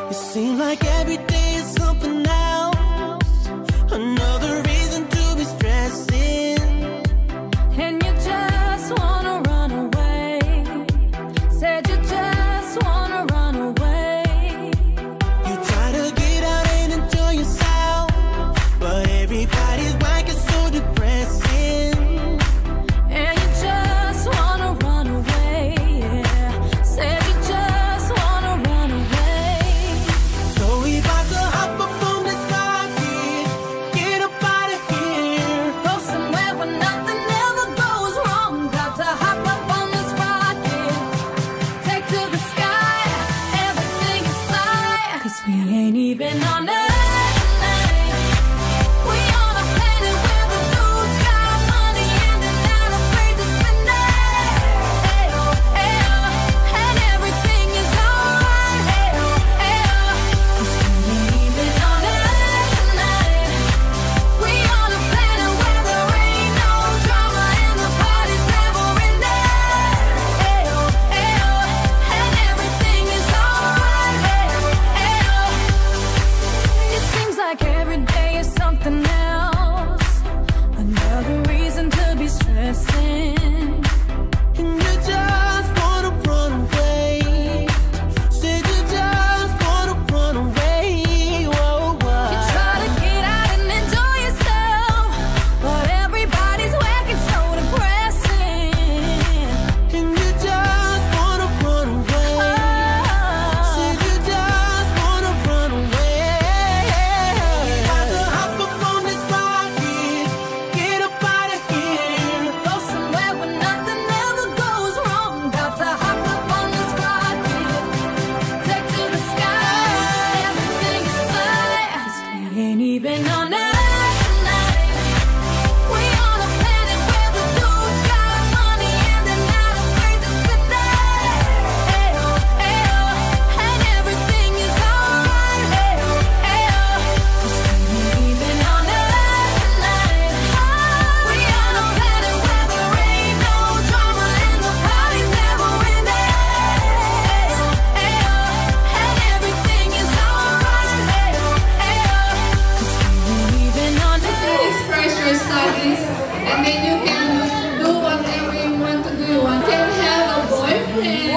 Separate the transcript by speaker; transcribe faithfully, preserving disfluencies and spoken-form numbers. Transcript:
Speaker 1: It seems like every day is something else, another reason to be stressing.
Speaker 2: And you just wanna run away. Said you just wanna run away.
Speaker 1: You try to get out and enjoy yourself, but everybody's whack is so depressing.
Speaker 2: And you just wanna run away, yeah. Said you just wanna run away.
Speaker 1: So we about to hop up on this rocket, get up out of here,
Speaker 2: Go somewhere where nothing ever goes wrong. Got to hop up on this rocket, take to the sky, everything is fine. Cause we ain't even on Earth tonight. We on a planet where the dudes got money and they're not afraid to spend it. Ayo, ayo, and everything is alright. Ayo, ayo, cause we ain't even on Earth tonight. We on a planet where there ain't no drama and the party's never ending. Ayo, ayo, and everything is alright. Ayo, ayo. It seems like every day is something else, another reason to be stressing.
Speaker 1: and you just wanna run away. Said you just wanna run away. Whoa, whoa.
Speaker 2: You try to get out and enjoy yourself, but everybody's whacking so depressing.
Speaker 1: And you just wanna run away. Said you just wanna run away. About to hop up on this rocket, get up out of here.
Speaker 2: Go somewhere where nothing ever goes wrong. Got to hop up on this rocket, take to the sky, everything is fine. 'Cause we ain't even on Earth tonight. We on a planet where the dudes got money and they're not afraid to spend it. Ayo, ayo, and everything is alright. Ayo, ayo, 'cause we ain't even on Earth tonight. We on a planet where there ain't no drama and the party's never ending. Ayo, ayo, and everything is alright. Ayo, ayo, 'cause we ain't even on Earth.
Speaker 3: Express your studies, and then you can do whatever you want to do. You can have a boyfriend,